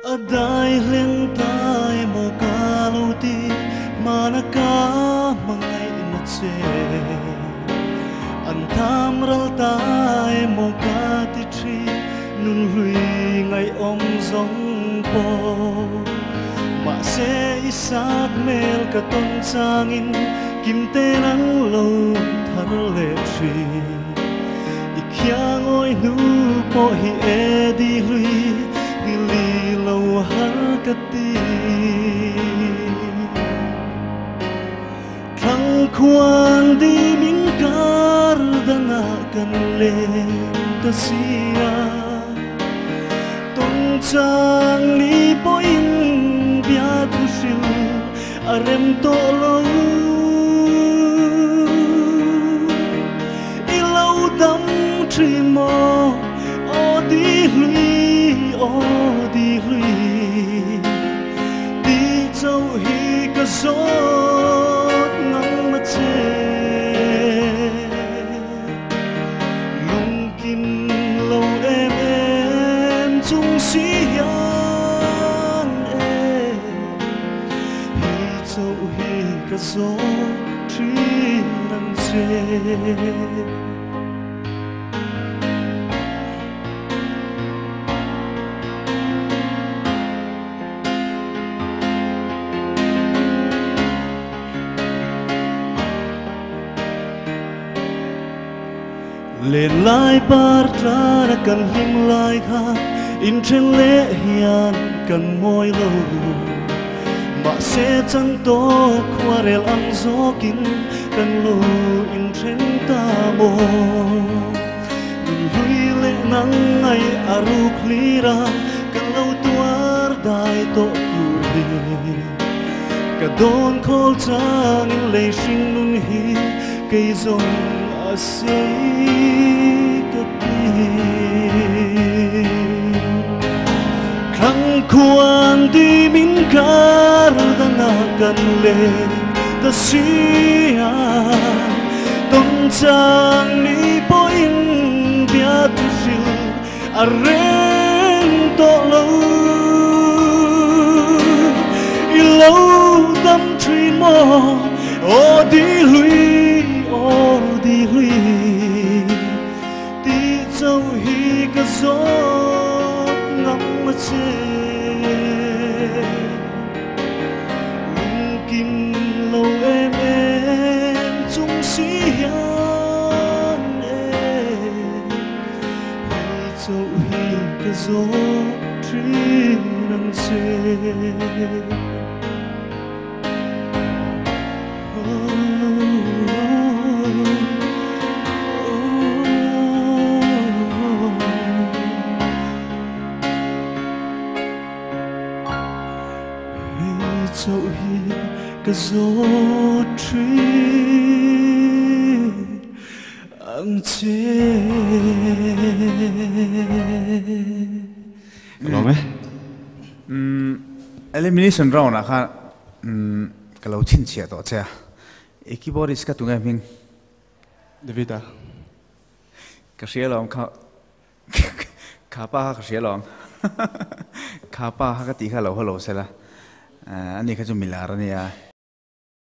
Adai leng tai mo kaluti manaka mangai na che Antam ral tai mo kati tri nun hui ngai om zong po Ma se isak mel ka ton changin kim te nan lo thar le tri Ikhyang oi nu po hi e di hui Dili lo har kati Thang khuan di min kar dana kan le ta sia Tong chang ni po in bia tu sil arem to lo I lo dam tri mo o di hui o di hui Di châu hi ka zot ngang ma che Lung kim lâu em chung si yan Hi châu hi ka zot tri nang che Lên lại bar tra đã cần him lại kha in trên lễ hiền cần môi lâu mà sẽ chẳng to qua rèl ăn gió kín cần lâu in trên ta mô lui lệ nắng ngày aru klira cần lâu tuar đại to tuổi cả đón khol chang in lệ sinh nun hi cây rong asay Khang khuan di min kar dana kan le ta sia Tong chang ni po in bia tu sil arem to lo I lo dam tri mo o di hui o di hui Ti châu hi ka zot ngam ma che Lung kim lâu em chung si yan Hi châu hi ka zot tri nang che Châu hi ka zot tri ang che Lo me elimination round a kha ka lo chin chia to cha ekiboris ka tunga ming Davida ka sialom kha pa ka sialom kha pa ka ti kha lo holo sela ani kha chu milar ania